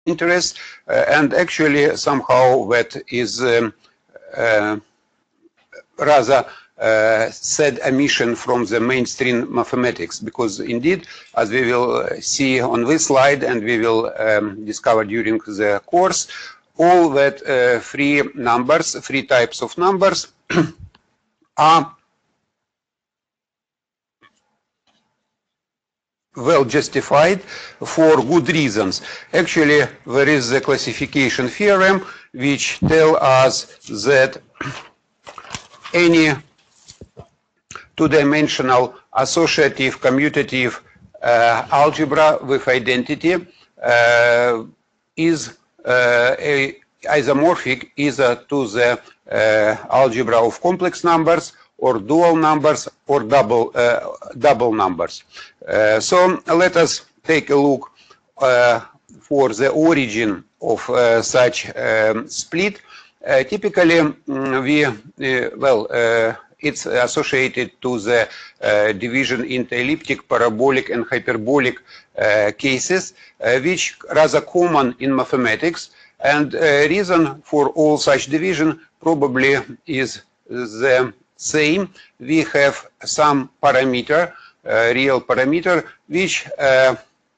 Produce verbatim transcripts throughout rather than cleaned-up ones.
interest, uh, and actually somehow that is um, uh, rather uh, sad omission from the mainstream mathematics, because indeed, as we will see on this slide and we will um, discover during the course, all that uh, three numbers, three types of numbers are well justified for good reasons. Actually, there is a classification theorem which tells us that any two-dimensional associative commutative uh, algebra with identity uh, is uh, a isomorphic either to the uh, algebra of complex numbers or dual numbers or double uh, double numbers. Uh, so let us take a look uh, for the origin of uh, such um, split. Uh, typically, um, we uh, well uh, it's associated to the uh, division into elliptic, parabolic, and hyperbolic uh, cases, uh, which rather common in mathematics. And uh, reason for all such division probably is the same. We have some parameter, uh, real parameter, which uh,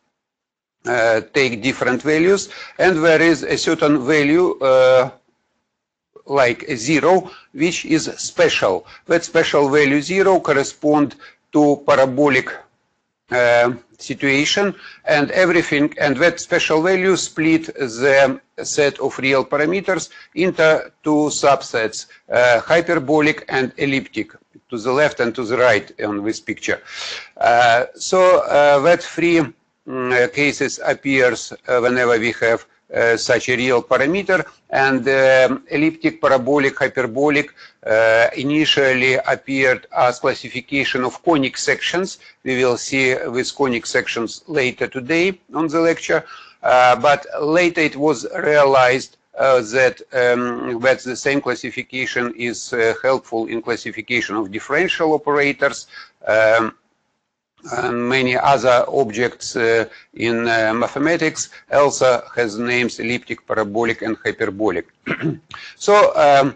uh, take different values, and there is a certain value uh, like zero, which is special. That special value zero correspond to parabolic uh, situation, and everything, and that special value split the set of real parameters into two subsets, uh, hyperbolic and elliptic, to the left and to the right on this picture. Uh, so uh, that three um, cases appears uh, whenever we have Uh, such a real parameter, and uh, elliptic, parabolic, hyperbolic uh, initially appeared as classification of conic sections. We will see with conic sections later today on the lecture, uh, but later it was realized uh, that um, that the same classification is uh, helpful in classification of differential operators, um, and many other objects uh, in uh, mathematics. Also has names elliptic, parabolic, and hyperbolic. So um,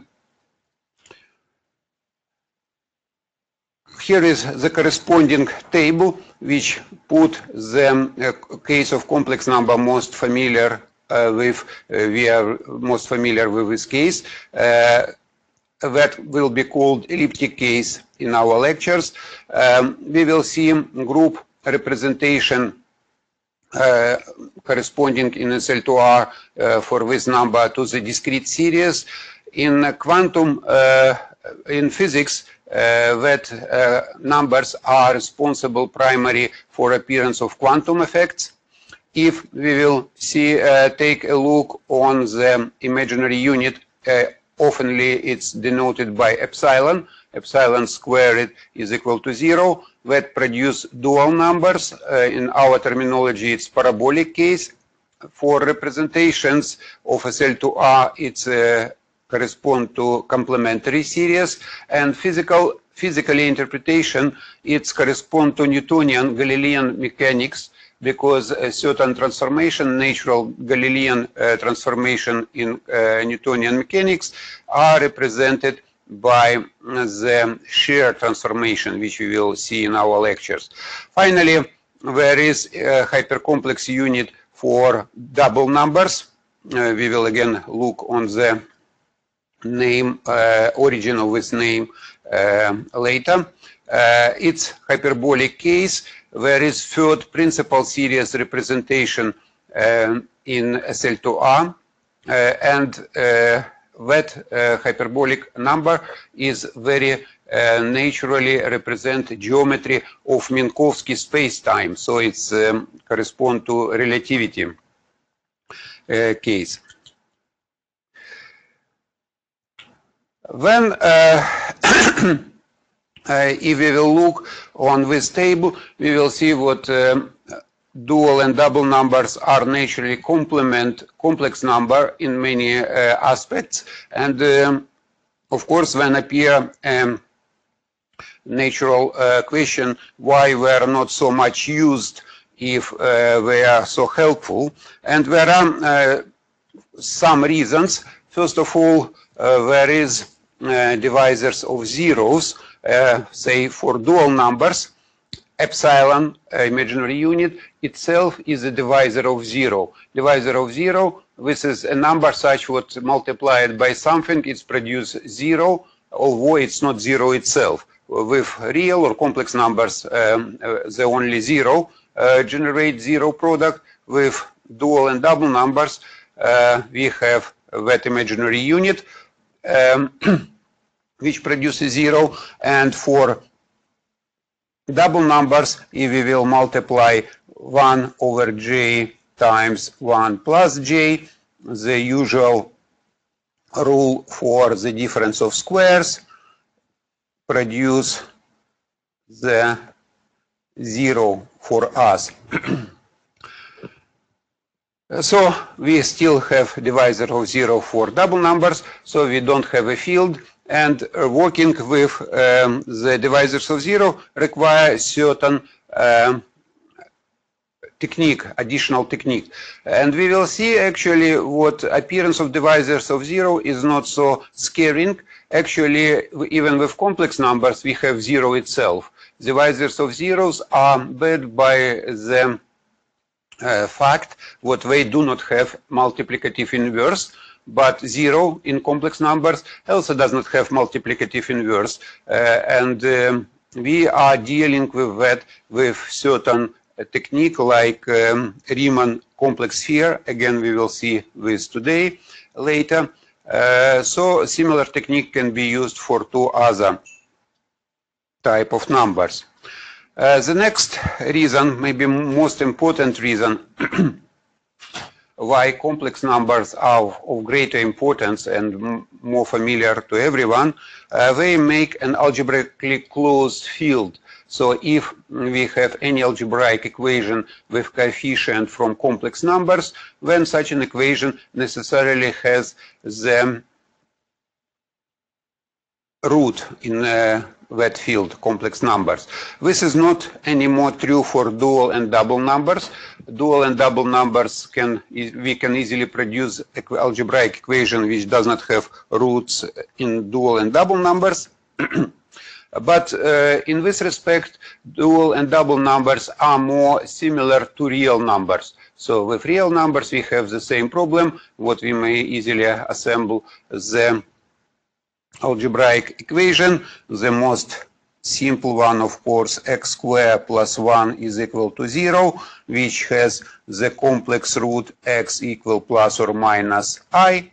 here is the corresponding table which put the uh, case of complex number most familiar uh, with, uh, we are most familiar with this case. Uh, that will be called elliptic case in our lectures. Um, we will see group representation uh, corresponding in S L two R uh, for this number to the discrete series. In quantum, uh, in physics, uh, that uh, numbers are responsible primarily for appearance of quantum effects. If we will see, uh, take a look on the imaginary unit, uh, oftenly it's denoted by epsilon. Epsilon squared is equal to zero. That produce dual numbers. Uh, in our terminology, it's parabolic case. For representations of S L two R, it's uh, correspond to complementary series. And physical, physically interpretation, it's correspond to Newtonian Galilean mechanics, because a certain transformation, natural Galilean uh, transformation in uh, Newtonian mechanics, are represented by the shear transformation, which we will see in our lectures. Finally, there is a hypercomplex unit for double numbers. Uh, we will again look on the name, uh, origin of this name uh, later. Uh, it's hyperbolic case. There is third principal series representation uh, in S L two R, uh, and uh, that uh, hyperbolic number is very uh, naturally represent geometry of Minkowski space-time, so it's um, correspond to relativity uh, case. Then uh, Uh, if we will look on this table, we will see what um, dual and double numbers are naturally complement complex number in many uh, aspects. And um, of course, when appear um, natural uh, question why were not so much used if uh, they are so helpful. And there are uh, some reasons. First of all, uh, there is uh, divisors of zeros, uh, say for dual numbers. Epsilon, uh, imaginary unit, itself is a divisor of zero. Divisor of zero, this is a number such what multiplied by something, it's produced zero, although it's not zero itself. With real or complex numbers, um, uh, the only zero uh, generate zero product. With dual and double numbers, uh, we have that imaginary unit um, which produces zero, and for double numbers, if we will multiply one over j times one plus j, the usual rule for the difference of squares, produce the zero for us. So we still have divisor of zero for double numbers, so we don't have a field. And uh, working with um, the divisors of zero requires certain um, technique, additional technique. And we will see actually what appearance of divisors of zero is not so scaring. Actually, even with complex numbers, we have zero itself. Divisors of zeros are bad by the uh, fact that they do not have multiplicative inverse. But zero in complex numbers also does not have multiplicative inverse. Uh, and um, we are dealing with that with certain uh, technique like um, Riemann complex sphere. Again, we will see this today, later. Uh, so similar technique can be used for two other type of numbers. Uh, the next reason, maybe most important reason, why complex numbers are of greater importance and more familiar to everyone, uh, they make an algebraically closed field. So if we have any algebraic equation with coefficient from complex numbers, then such an equation necessarily has the root in uh, that field, complex numbers. This is not anymore true for dual and double numbers. Dual and double numbers can, we can easily produce algebraic equation which does not have roots in dual and double numbers. But uh, in this respect, dual and double numbers are more similar to real numbers. So with real numbers, we have the same problem, what we may easily assemble the algebraic equation. The most simple one, of course, x squared plus one is equal to zero, which has the complex root x equal plus or minus I.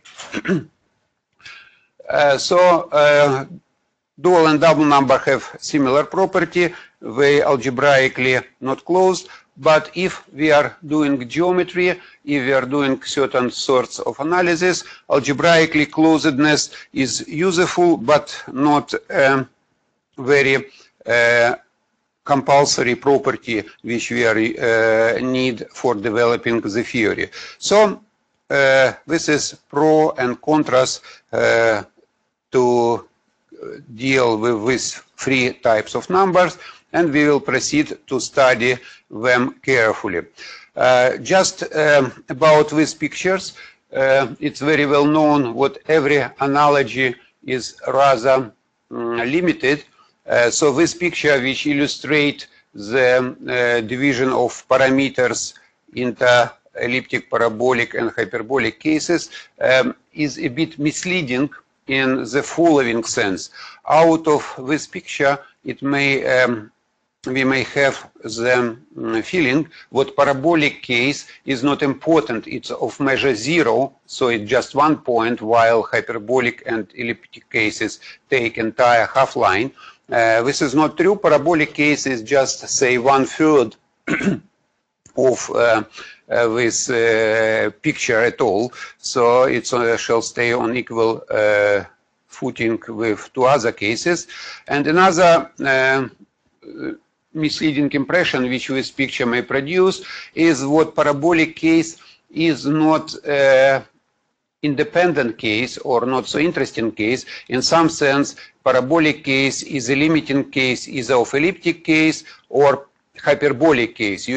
uh, so uh, dual and double number have similar property. They algebraically not closed. But if we are doing geometry, if we are doing certain sorts of analysis, algebraically closedness is useful, but not um, very uh, compulsory property which we are, uh, need for developing the theory. So uh, this is pro and contrast uh, to deal with these three types of numbers, and we will proceed to study them carefully. Uh, just um, about these pictures, uh, it's very well known what every analogy is rather um, limited. Uh, so this picture, which illustrates the uh, division of parameters into elliptic, parabolic, and hyperbolic cases, um, is a bit misleading in the following sense. Out of this picture, it may um, we may have the um, feeling what parabolic case is not important. It's of measure zero, so it's just one point, while hyperbolic and elliptic cases take entire half line. Uh, this is not true. Parabolic case is just, say, one third of uh, uh, this uh, picture at all. So it uh, shall stay on equal uh, footing with two other cases. And another uh, misleading impression which this picture may produce is what parabolic case is not uh, independent case or not so interesting case. In some sense, parabolic case is a limiting case either of elliptic case or hyperbolic case. You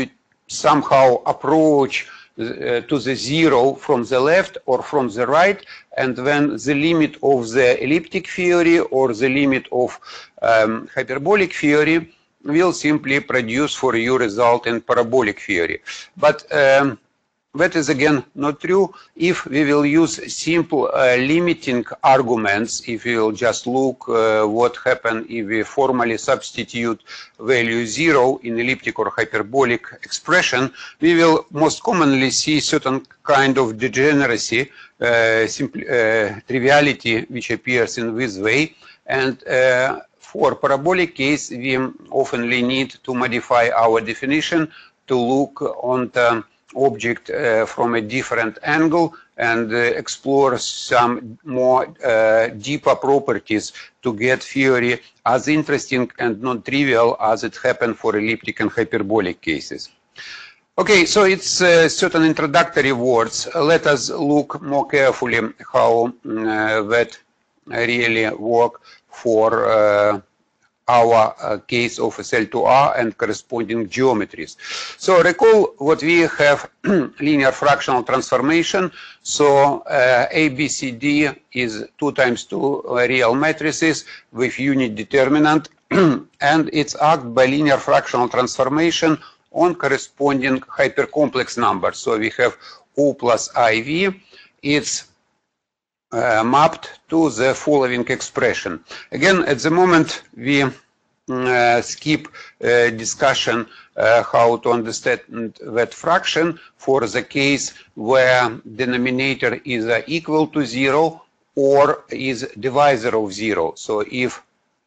somehow approach uh, to the zero from the left or from the right, and when the limit of the elliptic theory or the limit of um, hyperbolic theory will simply produce for you result in parabolic theory. But um, that is again not true if we will use simple uh, limiting arguments. If we will just look uh, what happens if we formally substitute value zero in elliptic or hyperbolic expression, we will most commonly see certain kind of degeneracy, uh, simple, uh, triviality which appears in this way. And uh, for parabolic case, we oftenly need to modify our definition to look on the object uh, from a different angle and uh, explore some more uh, deeper properties to get theory as interesting and non-trivial as it happened for elliptic and hyperbolic cases. Okay, so it's uh, certain introductory words. Uh, let us look more carefully how uh, that really work for uh, our uh, case of S L two R and corresponding geometries. So recall what we have linear fractional transformation. So uh, A B C D is two times two real matrices with unit determinant and it's acted by linear fractional transformation on corresponding hypercomplex numbers. So we have O plus I V. It's Uh, mapped to the following expression. Again, at the moment we uh, skip uh, discussion uh, how to understand that fraction for the case where denominator is uh, equal to zero or is divisor of zero. So if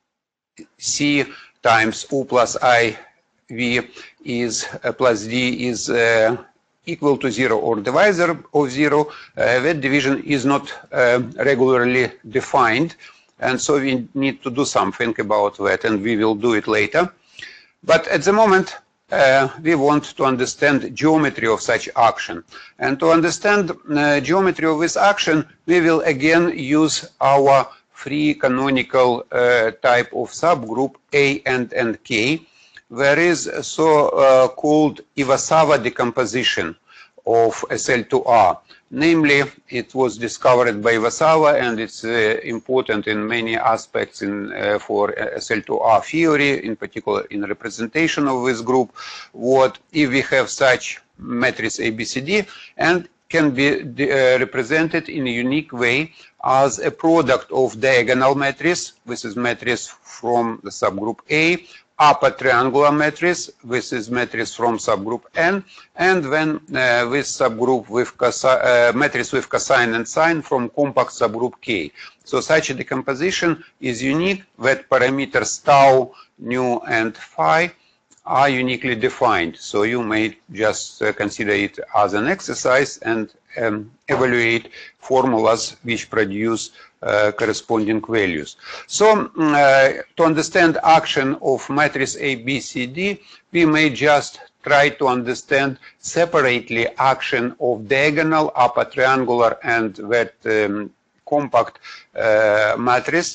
C times O plus I V is uh, plus D is uh, equal to zero or divisor of zero, uh, that division is not uh, regularly defined, and so we need to do something about that, and we will do it later. But at the moment, uh, we want to understand geometry of such action. And to understand uh, geometry of this action, we will again use our free canonical uh, type of subgroup A and N K. There is a so-called uh, Iwasawa decomposition of S L two R. Namely, it was discovered by Iwasawa and it's uh, important in many aspects in, uh, for S L two R theory, in particular in representation of this group. What if we have such matrix A B C D and can be uh, represented in a unique way as a product of diagonal matrix. This is matrix from the subgroup A, upper triangular matrix, this is matrix from subgroup N, and then uh, this subgroup with uh, matrix with cosine and sine from compact subgroup K. So such a decomposition is unique that parameters tau, nu, and phi are uniquely defined. So you may just uh, consider it as an exercise and um, evaluate formulas which produce Uh, corresponding values. So uh, to understand action of matrix A, B, C, D, we may just try to understand separately action of diagonal, upper triangular, and that um, compact uh, matrix,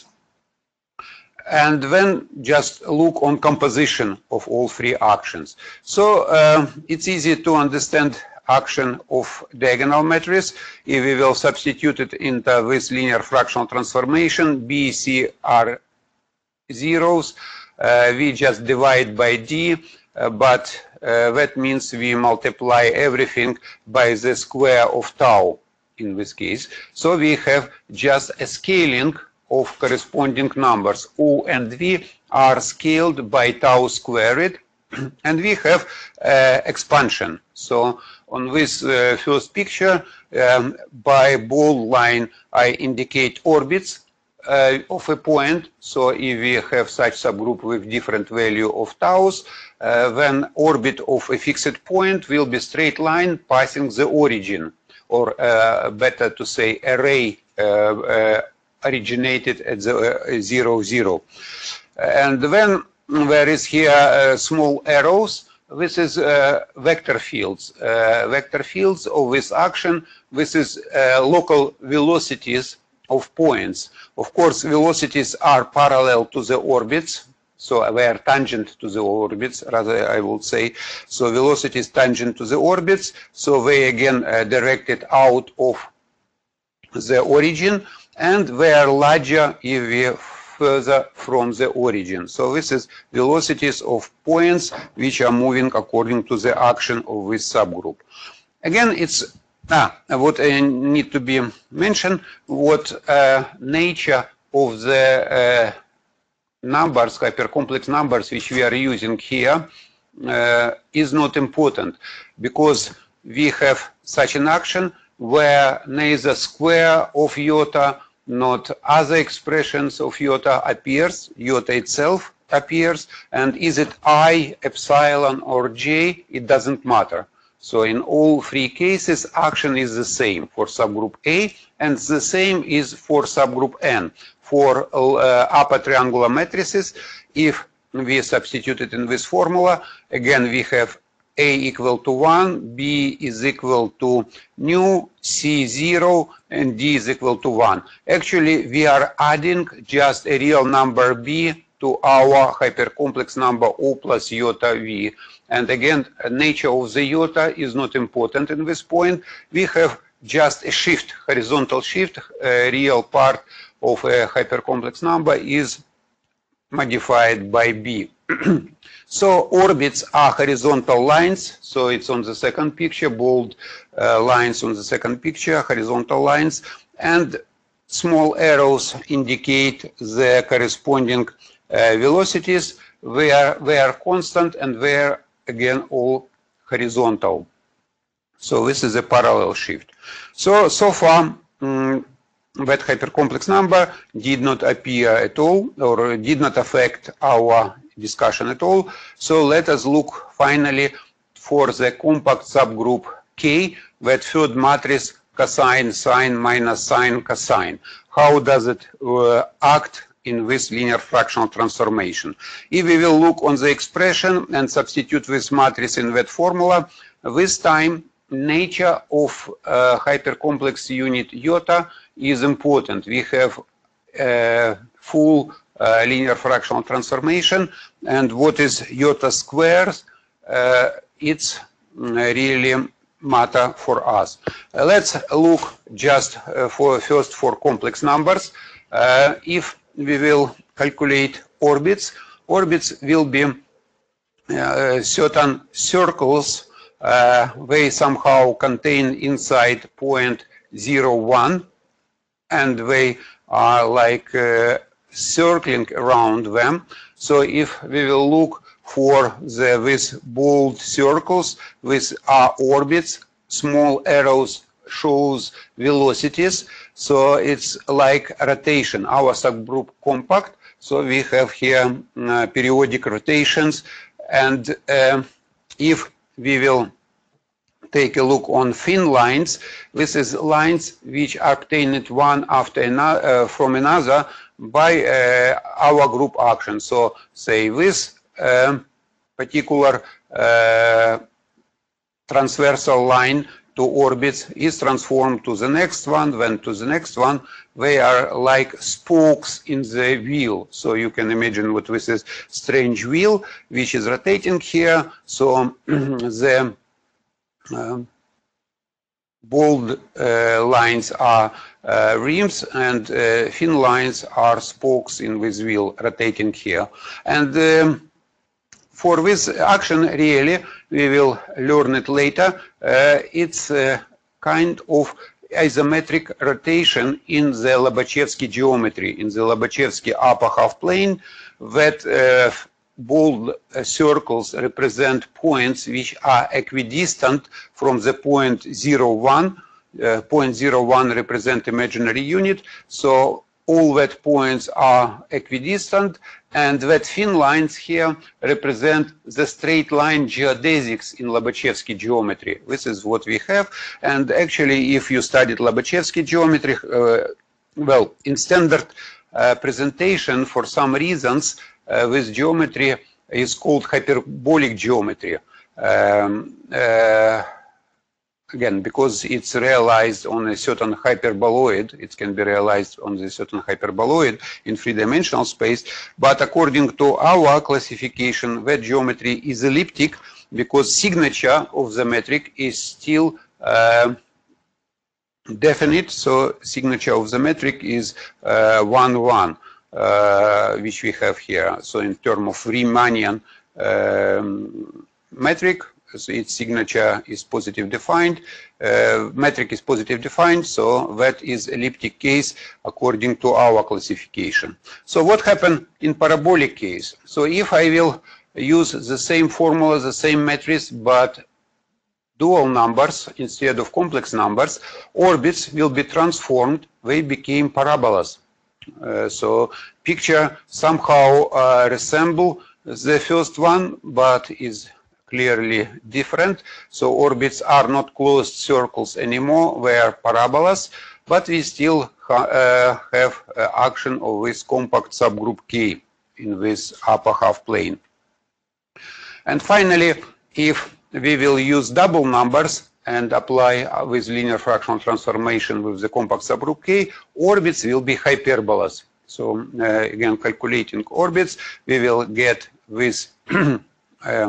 and then just look on composition of all three actions. So uh, it's easy to understand action of diagonal matrix if we will substitute it into this linear fractional transformation. B, C are zeros. Uh, we just divide by D, uh, but uh, that means we multiply everything by the square of tau in this case. So we have just a scaling of corresponding numbers. O and V are scaled by tau squared, and we have uh, expansion. So on this uh, first picture, um, by bold line, I indicate orbits uh, of a point. So if we have such subgroup with different value of taus, uh, then orbit of a fixed point will be straight line passing the origin, or uh, better to say array uh, uh, originated at the uh, zero, zero. And then there is here uh, small arrows. This is uh, vector fields. Uh, vector fields of this action. This is uh, local velocities of points. Of course, velocities are parallel to the orbits. so they are tangent to the orbits, rather I would say. So velocity is tangent to the orbits, so they again uh, directed out of the origin, and they are larger if we further from the origin. So this is velocities of points which are moving according to the action of this subgroup. Again, it's ah, what uh, need to be mentioned, what uh, nature of the uh, numbers, hypercomplex numbers which we are using here uh, is not important, because we have such an action where neither square of iota, not other expressions of iota appears, iota itself appears, and is it I, epsilon or j, it doesn't matter. So in all three cases, action is the same for subgroup A, and the same is for subgroup N. For uh, upper triangular matrices, if we substitute it in this formula, again we have A equal to one, B is equal to nu, C zero, and D is equal to one. Actually, we are adding just a real number B to our hypercomplex number O plus iota V. And again, nature of the iota is not important in this point. We have just a shift, horizontal shift, a real part of a hypercomplex number is modified by B. So orbits are horizontal lines, so it's on the second picture, bold uh, lines on the second picture, horizontal lines, and small arrows indicate the corresponding uh, velocities. They are, they are constant, and they are again all horizontal. So this is a parallel shift. So, so far, um, that hypercomplex number did not appear at all, or did not affect our discussion at all. So let us look finally for the compact subgroup K, that third matrix cosine, sine, minus sine, cosine. How does it uh, act in this linear fractional transformation? If we will look on the expression and substitute this matrix in that formula, this time nature of uh, hypercomplex unit iota is important. We have a full uh, linear fractional transformation, and what is iota squares, uh, it's really matter for us. Uh, let's look just uh, for first for complex numbers. Uh, if we will calculate orbits, orbits will be uh, certain circles. Uh, they somehow contain inside point zero one, and they are like uh, circling around them. So if we will look for the these bold circles, these are orbits, small arrows shows velocities, so it's like rotation, our subgroup compact. So we have here uh, periodic rotations, and uh, if we will take a look on thin lines, this is lines which are obtained one after another uh, from another by uh, our group action. So say this uh, particular uh, transversal line to orbits is transformed to the next one, then to the next one. They are like spokes in the wheel. So you can imagine what this is, strange wheel which is rotating here. So the uh, bold uh, lines are uh, rims, and uh, thin lines are spokes in this wheel rotating here. And um, for this action, really, we will learn it later. Uh, it's a kind of isometric rotation in the Lobachevsky geometry, in the Lobachevsky upper half plane, that uh, bold uh, circles represent points which are equidistant from the point zero one. Uh, point zero one represent imaginary unit, so all that points are equidistant, and that thin lines here represent the straight line geodesics in Lobachevsky geometry. This is what we have, and actually if you studied Lobachevsky geometry, uh, well, in standard uh, presentation, for some reasons, uh, this geometry is called hyperbolic geometry. Um, uh, again, because it's realized on a certain hyperboloid, it can be realized on a certain hyperboloid in three-dimensional space. But according to our classification, that geometry is elliptic because signature of the metric is still uh, definite. So signature of the metric is uh, one one, uh, which we have here. So in terms of Riemannian um, metric, so its signature is positive defined, uh, metric is positive defined, so that is elliptic case according to our classification. So what happened in parabolic case? So if I will use the same formula, the same matrix, but dual numbers instead of complex numbers, orbits will be transformed, they became parabolas. Uh, so picture somehow uh, resemble the first one, but is clearly different. So orbits are not closed circles anymore, they are parabolas, but we still ha uh, have uh, action of this compact subgroup K in this upper half plane. And finally, if we will use double numbers and apply uh, with linear fractional transformation with the compact subgroup K, orbits will be hyperbolas. So uh, again, calculating orbits, we will get this uh,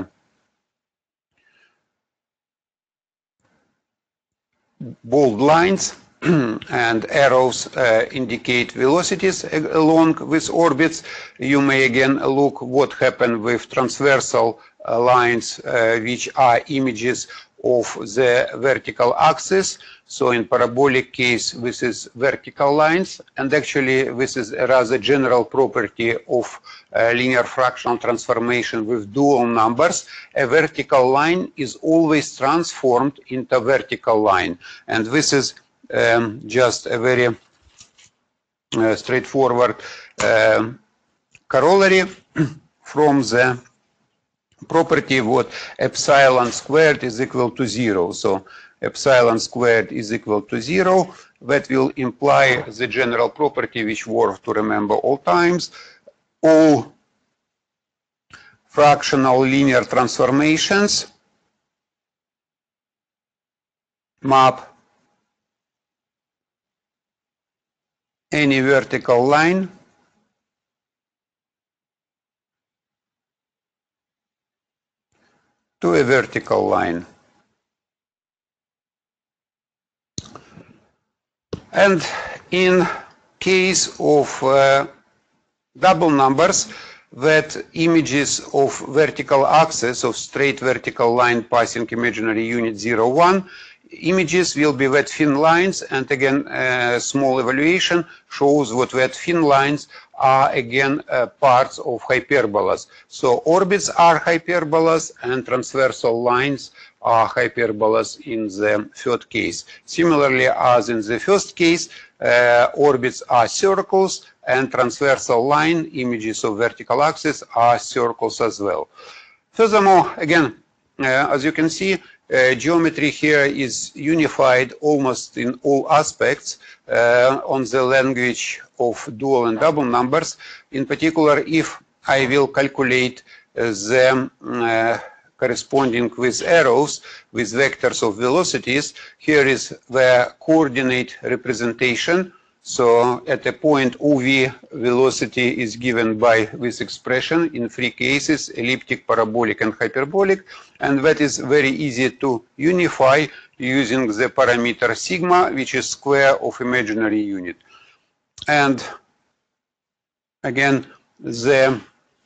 bold lines and arrows uh, indicate velocities along with orbits. You may again look what happened with transversal uh, lines uh, which are images of the vertical axis. So in parabolic case, this is vertical lines, and actually this is a rather general property of uh, linear fractional transformation with dual numbers. A vertical line is always transformed into vertical line, and this is um, just a very uh, straightforward uh, corollary from the property what epsilon squared is equal to zero. So epsilon squared is equal to zero. That will imply the general property which worth to remember all times. All fractional linear transformations map any vertical line to a vertical line. And in case of uh, double numbers, that images of vertical axis of straight vertical line passing imaginary unit zero, one, images will be that thin lines, and again a small evaluation shows what that thin lines are again uh, parts of hyperbolas. So orbits are hyperbolas and transversal lines are hyperbolas in the third case. Similarly as in the first case, uh, orbits are circles and transversal line images of vertical axis are circles as well. Furthermore, again, uh, as you can see, Uh, geometry here is unified almost in all aspects uh, on the language of dual and double numbers. In particular, if I will calculate uh, the uh, corresponding with arrows, with vectors of velocities, here is the coordinate representation. So at a point U V velocity is given by this expression in three cases, elliptic, parabolic and hyperbolic, and that is very easy to unify using the parameter sigma, which is square of imaginary unit. And again, the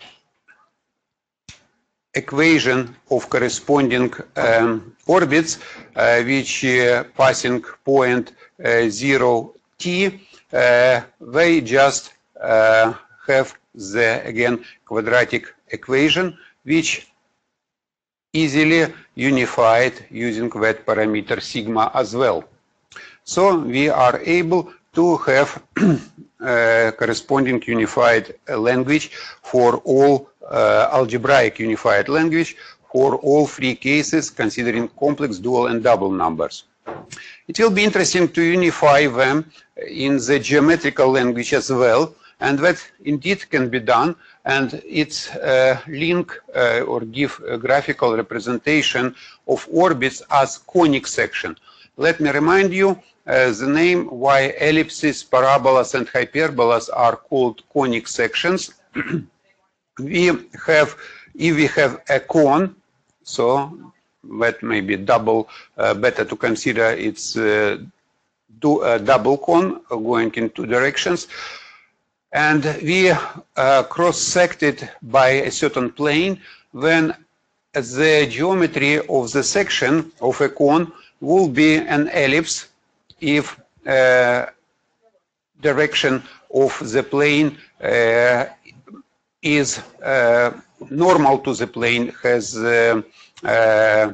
equation of corresponding um, orbits, uh, which uh, passing point uh, zero t, Uh, they just uh, have the, again, quadratic equation, which easily unified using that parameter sigma as well. So we are able to have uh, corresponding unified language for all uh, algebraic unified language for all three cases, considering complex, dual, and double numbers. It will be interesting to unify them in the geometrical language as well, and that indeed can be done and it's uh, link uh, or give a graphical representation of orbits as conic section. Let me remind you uh, the name why ellipses, parabolas, and hyperbolas are called conic sections. We have, if we have a cone, so that may be double, uh, better to consider it's uh, do a double cone going in two directions, and we uh, cross-sect it by a certain plane, when the geometry of the section of a cone will be an ellipse if uh, direction of the plane uh, is uh, normal to the plane, has uh, uh,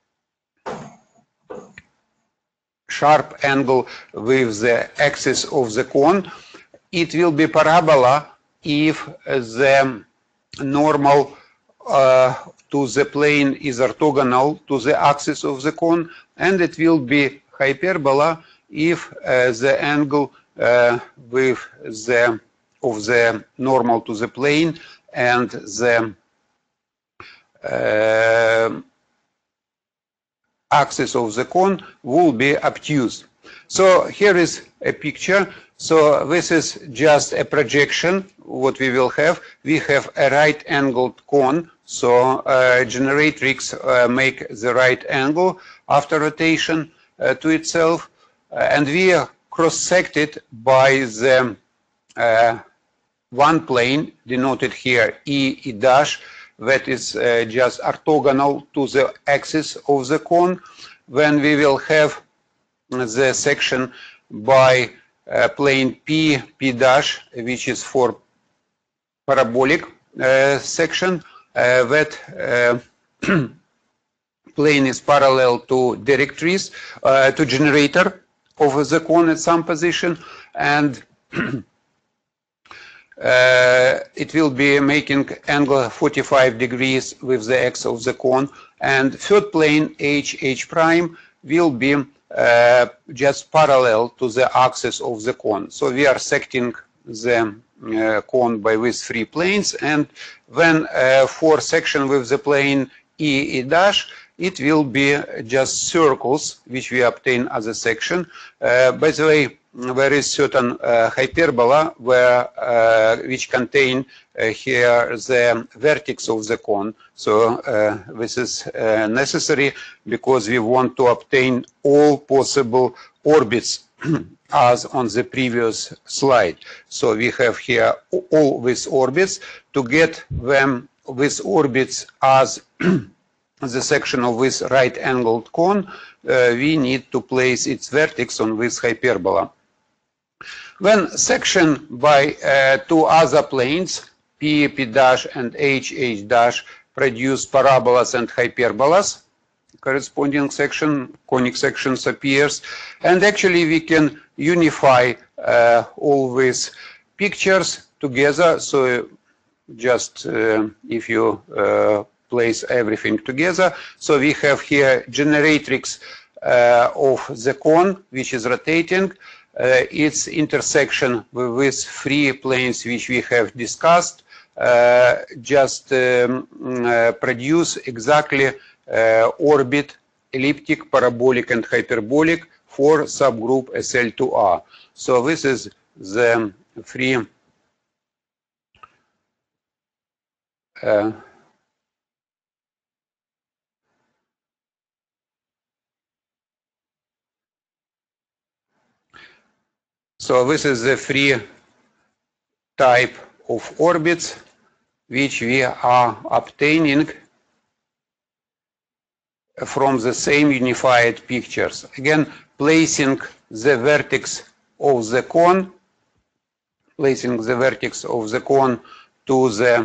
sharp angle with the axis of the cone. It will be parabola if the normal uh, to the plane is orthogonal to the axis of the cone, and it will be hyperbola if uh, the angle uh, with the of the normal to the plane and the uh, axis of the cone will be obtuse. So here is a picture. So this is just a projection. What we will have, we have a right-angled cone. So uh, generatrix uh, make the right angle after rotation uh, to itself, uh, and we cross-sect it by the uh, one plane denoted here E, E dash, that is uh, just orthogonal to the axis of the cone. When we will have the section by uh, plane P, P dash, which is for parabolic uh, section, uh, that uh, plane is parallel to directrix, uh, to generator of the cone at some position, and Uh, it will be making angle forty-five degrees with the x of the cone, and third plane H, H prime will be uh, just parallel to the axis of the cone. So we are secting the uh, cone by these three planes, and when uh, for section with the plane E, E dash, it will be just circles which we obtain as a section. Uh, by the way, there is certain uh, hyperbola where uh, which contain uh, here the vertex of the cone. So uh, this is uh, necessary because we want to obtain all possible orbits as on the previous slide. So we have here all these orbits. To get them with orbits as the section of this right-angled cone, uh, we need to place its vertex on this hyperbola. When section by uh, two other planes, P, P dash and H, H dash, produce parabolas and hyperbolas, corresponding section, conic sections appears, and actually we can unify uh, all these pictures together. So just uh, if you uh, place everything together, so we have here generatrix uh, of the cone which is rotating. Uh, its intersection with these three planes which we have discussed uh, just um, uh, produce exactly uh, orbit, elliptic, parabolic, and hyperbolic for subgroup S L two R. So this is the three uh, So this is the three type of orbits which we are obtaining from the same unified pictures. Again, placing the vertex of the cone, placing the vertex of the cone to the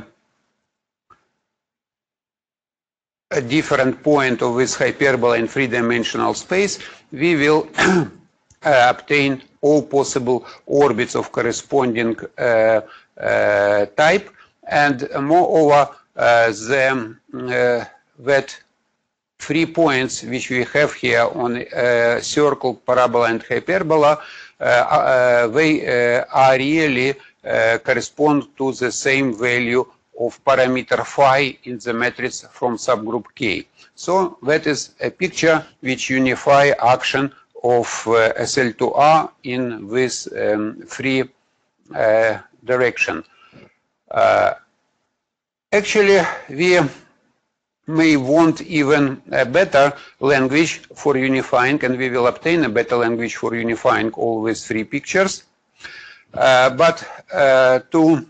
a different point of this hyperbola in three-dimensional space, we will uh, obtain all possible orbits of corresponding uh, uh, type, and uh, moreover, uh, the, uh, that three points which we have here on uh, circle, parabola, and hyperbola, uh, uh, they uh, are really uh, correspond to the same value of parameter phi in the matrix from subgroup K. So that is a picture which unify action of uh, S L two R in this um, free uh, direction. Uh, actually, we may want even a better language for unifying, and we will obtain a better language for unifying all these three pictures. Uh, but uh, to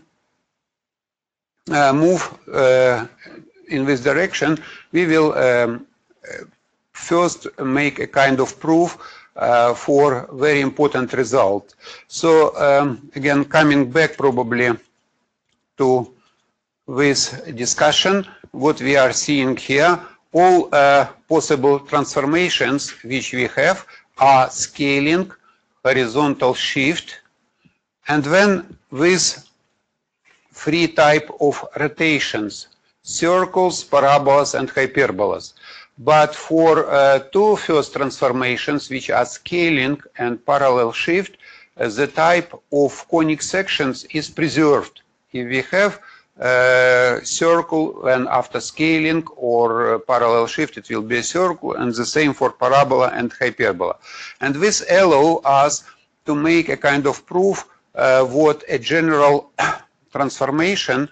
uh, move uh, in this direction, we will um, first make a kind of proof uh, for very important result. So um, again, coming back probably to this discussion, what we are seeing here, all uh, possible transformations which we have are scaling, horizontal shift, and then with three type of rotations, circles, parabolas, and hyperbolas. But for uh, two first transformations, which are scaling and parallel shift, uh, the type of conic sections is preserved. If we have uh, circle, and after scaling or uh, parallel shift, it will be a circle, and the same for parabola and hyperbola. And this allows us to make a kind of proof uh, what a general transformation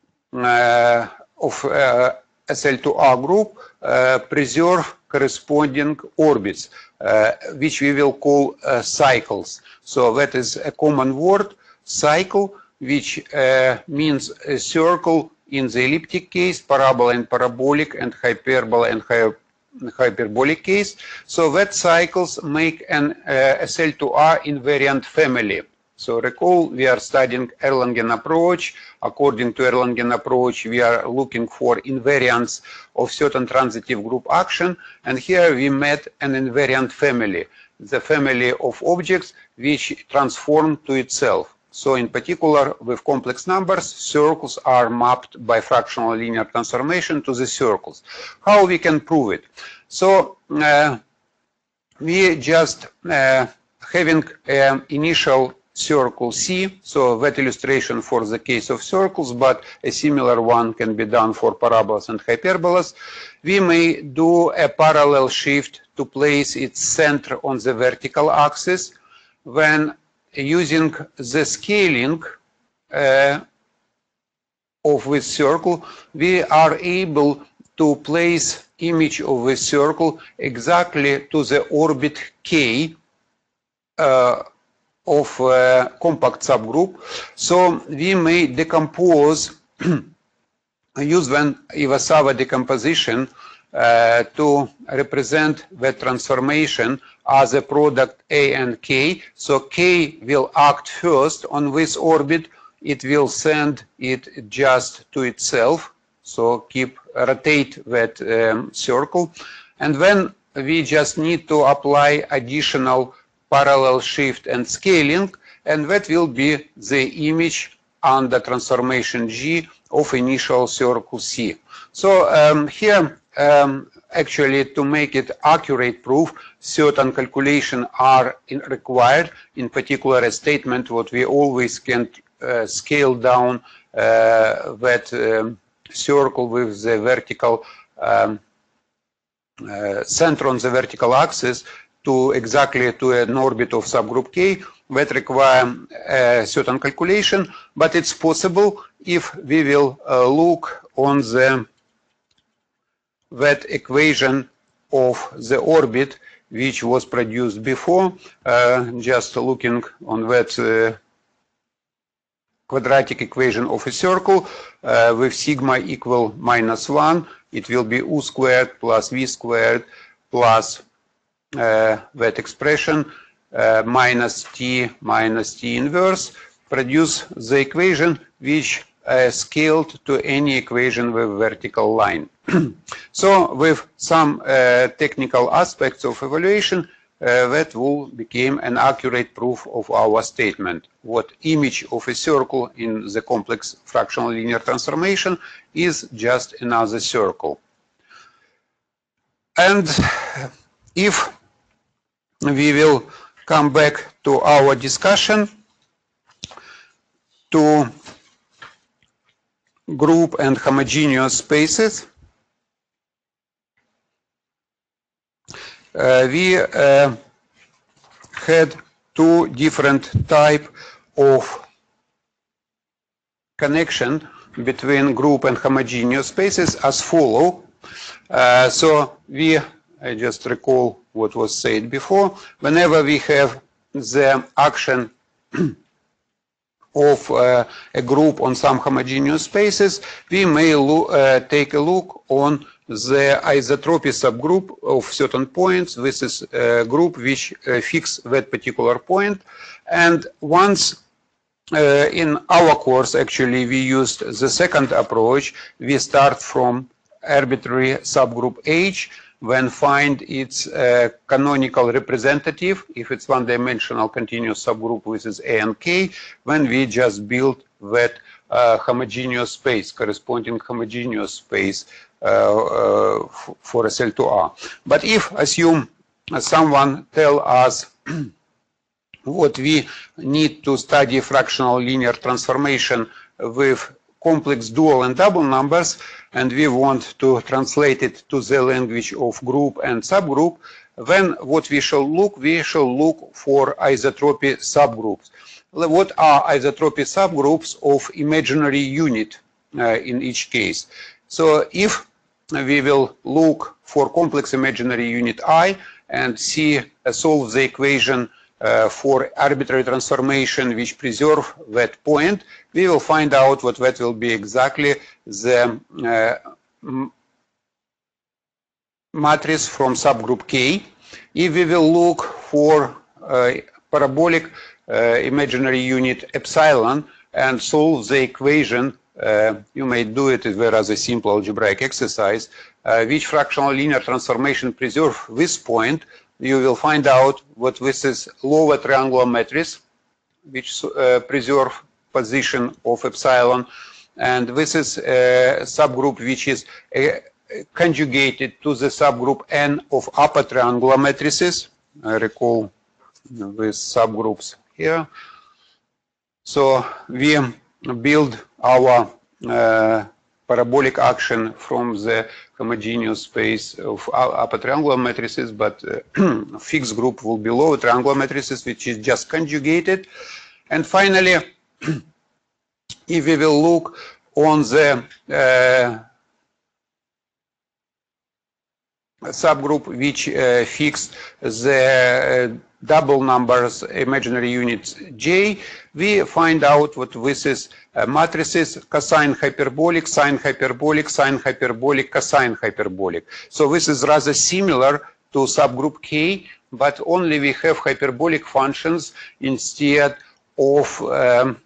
uh, of uh, S L two R group uh, preserve corresponding orbits, uh, which we will call uh, cycles. So that is a common word, cycle, which uh, means a circle in the elliptic case, parabola and parabolic, and hyperbola and hy hyperbolic case. So that cycles make an uh, S L two R invariant family. So recall, we are studying Erlangen approach. According to Erlangen approach, we are looking for invariance of certain transitive group action. And here we met an invariant family, the family of objects which transform to itself. So in particular, with complex numbers, circles are mapped by fractional linear transformation to the circles. How we can prove it? So uh, we just uh, having an initial circle C, so that illustration for the case of circles, but a similar one can be done for parabolas and hyperbolas. We may do a parallel shift to place its center on the vertical axis. When using the scaling uh, of this circle, we are able to place image of this circle exactly to the orbit K uh, of a compact subgroup. So we may decompose, use then Iwasawa decomposition uh, to represent the transformation as a product A and K. So K will act first on this orbit. It will send it just to itself. So keep rotate that um, circle. And then we just need to apply additional parallel shift and scaling, and that will be the image under transformation G of initial circle C. So um, here, um, actually, to make it accurate proof, certain calculations are in required. In particular, a statement what we always can uh, scale down uh, that um, circle with the vertical um, uh, center on the vertical axis to exactly to an orbit of subgroup K, that require a certain calculation, but it's possible if we will uh, look on the that equation of the orbit which was produced before, uh, just looking on that uh, quadratic equation of a circle uh, with sigma equal minus one, it will be u squared plus v squared plus Uh, that expression uh, minus t minus t inverse, produce the equation which uh, scaled to any equation with vertical line. So with some uh, technical aspects of evaluation, uh, that will become an accurate proof of our statement. What image of a circle in the complex fractional linear transformation is just another circle. And if we will come back to our discussion, to group and homogeneous spaces, uh, we uh, had two different type of connection between group and homogeneous spaces as follow. Uh, so we, I just recall what was said before, whenever we have the action of uh, a group on some homogeneous spaces, we may uh, take a look on the isotropy subgroup of certain points. This is a group which uh, fix that particular point. And once uh, in our course, actually, we used the second approach. We start from arbitrary subgroup H, when find its uh, canonical representative, if it's one-dimensional continuous subgroup with its A and K, when we just build that uh, homogeneous space, corresponding homogeneous space uh, uh, for S L two R. But if assume uh, someone tell us what we need to study fractional linear transformation with complex dual and double numbers, and we want to translate it to the language of group and subgroup, then what we shall look, we shall look for isotropy subgroups. What are isotropy subgroups of imaginary unit uh, in each case? So if we will look for complex imaginary unit I and see uh, solve the equation Uh, for arbitrary transformation which preserve that point, we will find out what that will be exactly the uh, matrix from subgroup K. If we will look for uh, parabolic uh, imaginary unit epsilon and solve the equation, uh, you may do it with a rather simple algebraic exercise, uh, which fractional linear transformation preserve this point, you will find out what this is lower triangular matrix, which uh, preserve position of epsilon, and this is a subgroup which is uh, conjugated to the subgroup N of upper triangular matrices. I recall these subgroups here. So we build our uh, parabolic action from the homogeneous space of upper triangular matrices, but uh, fixed group will be lower triangular matrices, which is just conjugated. And finally, if we will look on the uh, subgroup which uh, fixed the uh, double numbers imaginary units J, we find out what this is uh, matrices cosine hyperbolic, sine hyperbolic, sine hyperbolic, cosine hyperbolic. So this is rather similar to subgroup K, but only we have hyperbolic functions instead of um,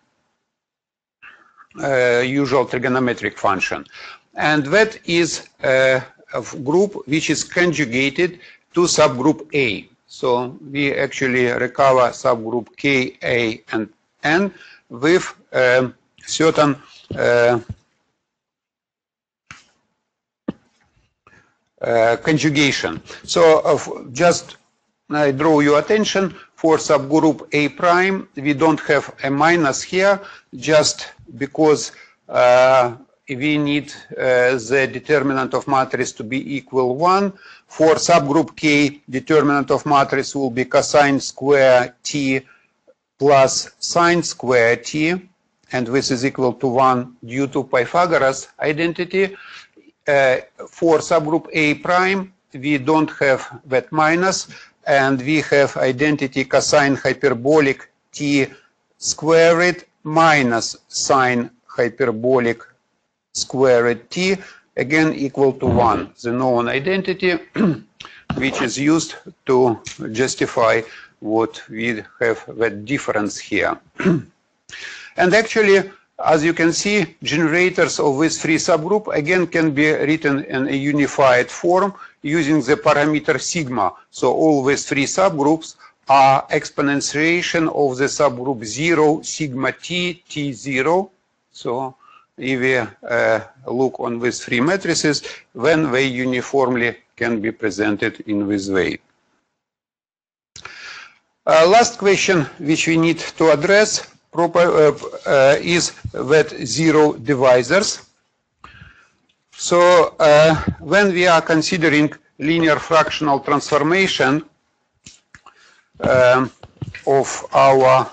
uh, usual trigonometric function. And that is uh, a group which is conjugated to subgroup A. So we actually recover subgroup K, A, and N with uh, certain uh, uh, conjugation. So uh, just I draw your attention for subgroup A prime, we don't have a minus here just because uh, we need uh, the determinant of matrix to be equal one. For subgroup K, determinant of matrix will be cosine square T plus sine square T, and this is equal to one due to Pythagoras identity. Uh, for subgroup A prime, we don't have that minus, and we have identity cosine hyperbolic T squared minus sine hyperbolic squared T, again equal to one, the known identity which is used to justify what we have that difference here. And actually, as you can see, generators of this free subgroup again can be written in a unified form using the parameter sigma. So all these three subgroups are exponentiation of the subgroup zero sigma t, t zero. So if we uh, look on these three matrices, then they uniformly can be presented in this way. Uh, last question which we need to address proper, uh, uh, is that zero divisors. So uh, when we are considering linear fractional transformation um, of our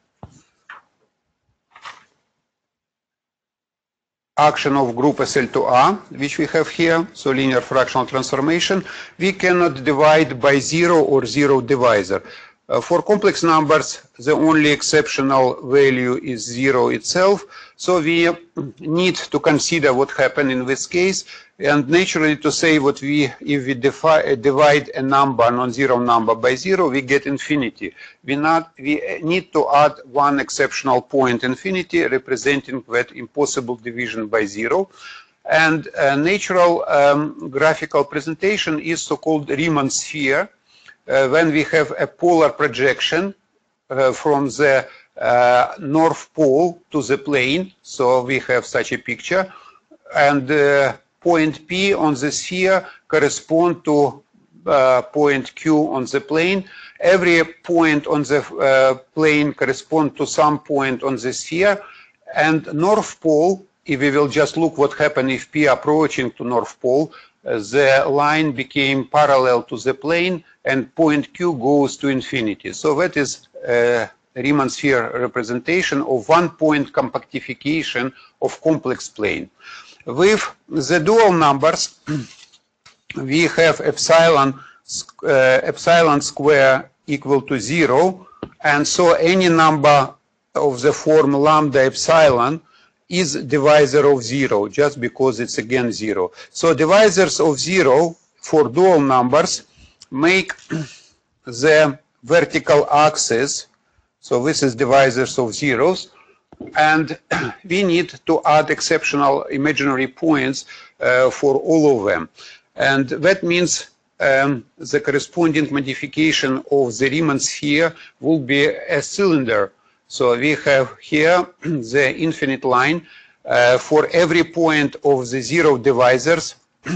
action of group S L two A, which we have here, so linear fractional transformation, we cannot divide by zero or zero divisor. Uh, for complex numbers, the only exceptional value is zero itself, so we need to consider what happened in this case, and naturally to say what we, if we defi divide a number, non-zero number by zero, we get infinity. We, not, we need to add one exceptional point, infinity, representing that impossible division by zero. And a natural um, graphical presentation is so-called Riemann sphere, Uh, when we have a polar projection uh, from the uh, north pole to the plane, so we have such a picture, and uh, point P on the sphere correspond to uh, point Q on the plane. Every point on the uh, plane correspond to some point on the sphere, and north pole, if we will just look what happened if P approaching to north pole, uh, the line became parallel to the plane, and point Q goes to infinity. So that is a Riemann sphere representation of one-point compactification of complex plane. With the dual numbers, we have epsilon, uh, epsilon square equal to zero, and so any number of the form lambda epsilon is divisor of zero, just because it's again zero. So divisors of zero for dual numbers make the vertical axis, so this is divisors of zeros, and we need to add exceptional imaginary points uh, for all of them. And that means um, the corresponding modification of the Riemann sphere will be a cylinder. So we have here the infinite line uh, for every point of the zero divisors.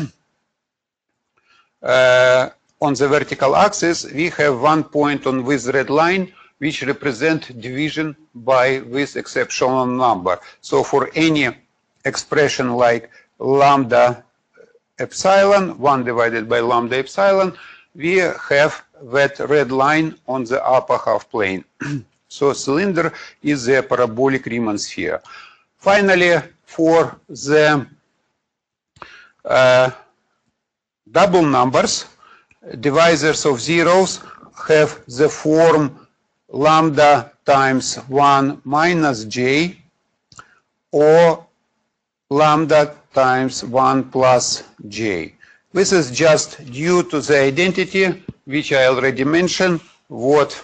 uh, On the vertical axis, we have one point on this red line, which represent division by this exceptional number. So for any expression like lambda epsilon, one divided by lambda epsilon, we have that red line on the upper half plane. So cylinder is a parabolic Riemann sphere. Finally, for the uh, double numbers, divisors of zeros have the form lambda times one minus j, or lambda times one plus j. This is just due to the identity which I already mentioned, what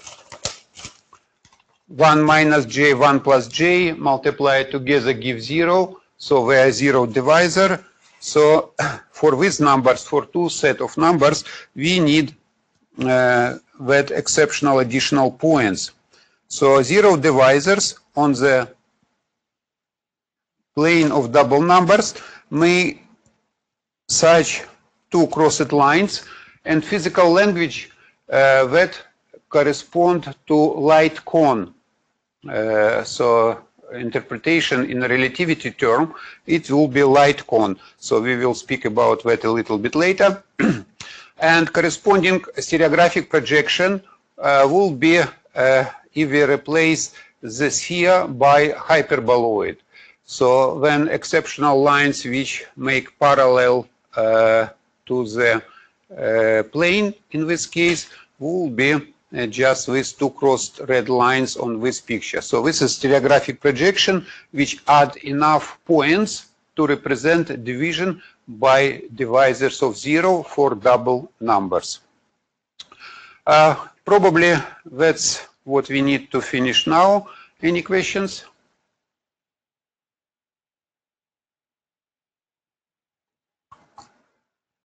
one minus j, one plus j multiplied together give zero, so we are zero divisor. So for these numbers, for two set of numbers, we need uh, that exceptional additional points. So zero divisors on the plane of double numbers may such two crossed lines, and physical language uh, that correspond to light cone. Uh, so interpretation in a relativity term, it will be light cone. So we will speak about that a little bit later. And corresponding stereographic projection uh, will be uh, if we replace the sphere by hyperboloid. So when exceptional lines which make parallel uh, to the uh, plane, in this case, will be uh, just these two crossed red lines on this picture. So this is stereographic projection which add enough points to represent division by divisors of zero for double numbers. Uh, probably that's what we need to finish now. Any questions?